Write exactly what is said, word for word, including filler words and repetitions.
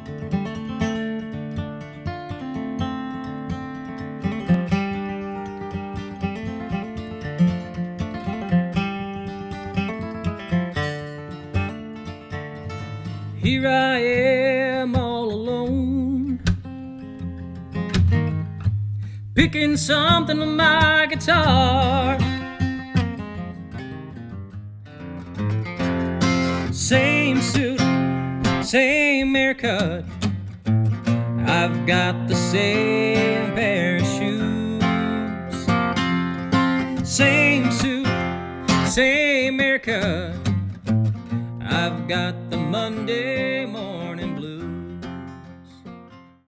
Here I am all alone, picking something with my guitar. Same suit, same haircut, I've got the same pair of shoes. Same suit, same haircut, I've got the Monday morning